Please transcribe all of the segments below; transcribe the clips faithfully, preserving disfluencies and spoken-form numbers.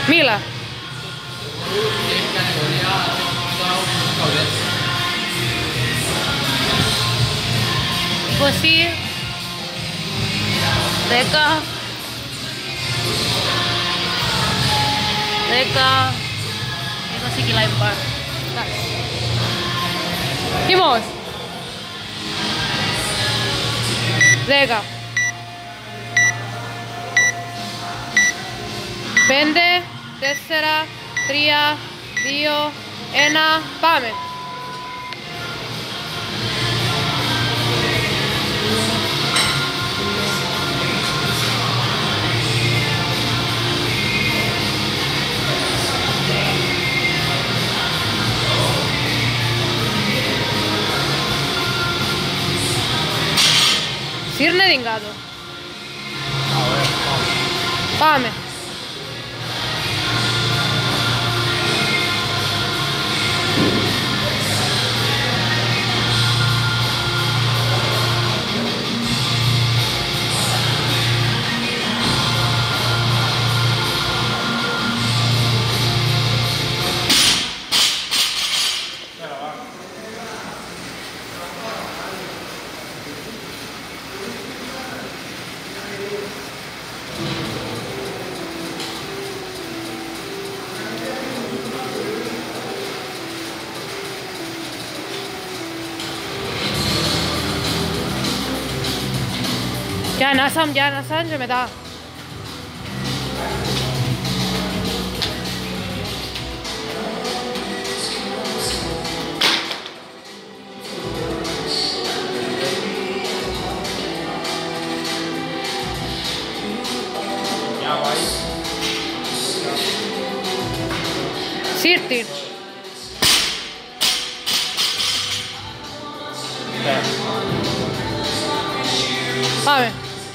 Μίλα. είκοσι, δέκα, δέκα, είκοσι κιλά η μπάρ. Κιμός. δέκα. πέντε, τέσσερα, τρία, δύο, ένα, πάμε. Σύρνε την κάτω. Πάμε. Και ανάσαν, και ανάσαν και μετά. Σύρτη. Πάμε.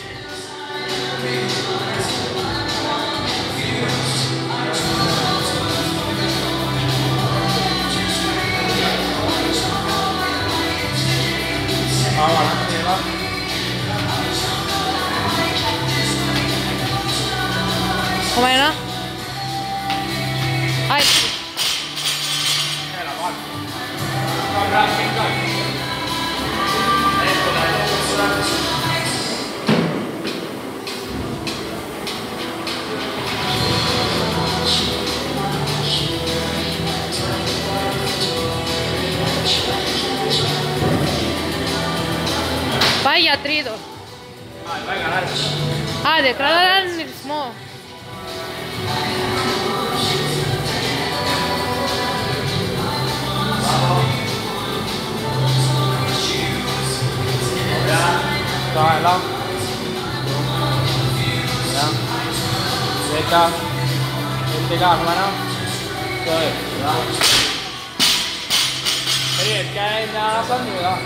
Come è, no? Vai! Vai για τρίτο. Άντε, κράτα έναν ρυθμό. Rồi, Long. Deka. Deka kemana? Rồi. Cái cái nó sẵn rồi đó.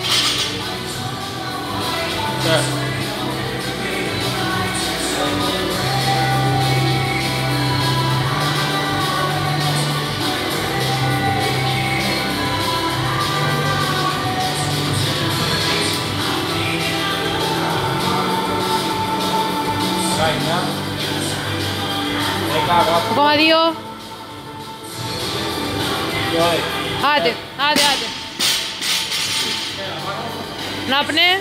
Rồi. Ακόμα δύο. Άντε, άντε, άντε. Να'πνε.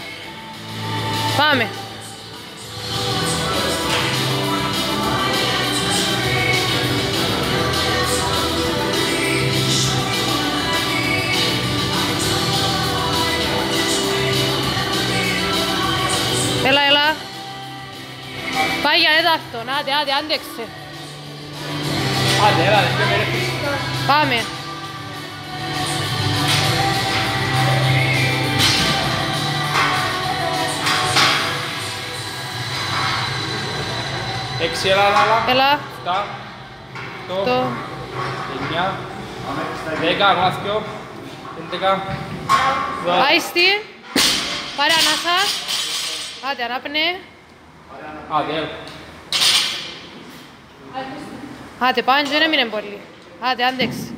Πάμε. Έλα, έλα. Πάει για τέταρτον, άντε, άντε, άντεξε. Άντε, έλα, δεν με ρεύεις. Πάμε. Έξι, έλα, έλα, έλα. Έλα. Εφτά, οκτώ, Το. εννιά, δέκα, ακόμα δυο, έντεκα, δώδεκα. Άιστη. Πάρε ανάσα. Άντε, ανάπνε. Άντε, έλα. Άντε, πάνε και δεν έμεινε πολύ. Άντε, άντεξε.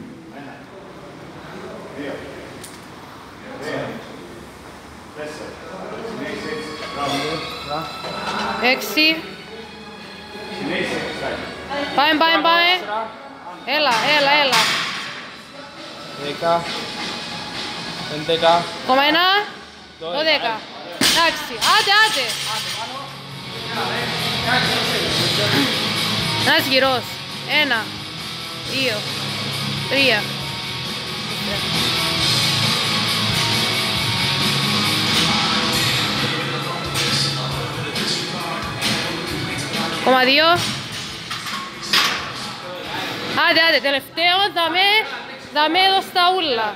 Έξι. Πάμε, πάμε, πάμε. Έλα, έλα, έλα. δέκα. έντεκα. Ακόμα ένα. δώδεκα. δώδεκα. Εντάξει. Άντε, άντε. Ένας γυρός. Ένα. Δύο. Τρία. Ακόμα δύο. Άντε, άντε, τελευταίο, δαμέ, δαμέ εδώ στα ούλα.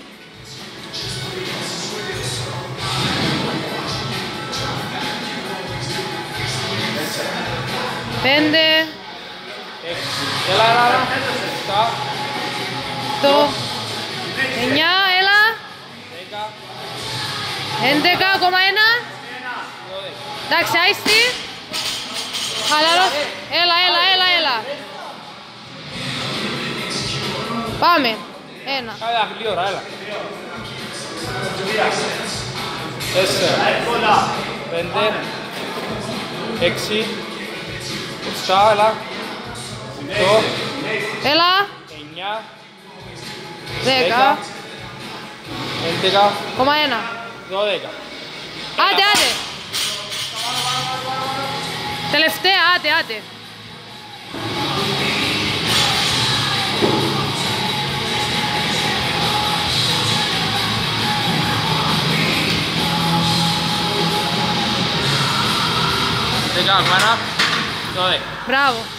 Πέντε. έξι. Έλα, έλα, έλα. επτά. Το. Εννιά, έλα. δέκα. Έντεκα, ακόμα ένα. δώδεκα. Εντάξει, άιστη. Χαλαρός. Έλα, έλα, έλα, έλα. Πάμε. Ένα. Κάνε γλύωρα, έλα. Τέσσερα. Πέντε. Έξι. Επτά, έλα. Οκτώ. Έλα. Εννιά. Δέκα. έντεκα. Ακόμα ένα. δώδεκα. Άντε, άντε. Τελευταία, άντε, άντε. δέκα, ακόμα ένα. δώδεκα. Μπράβο.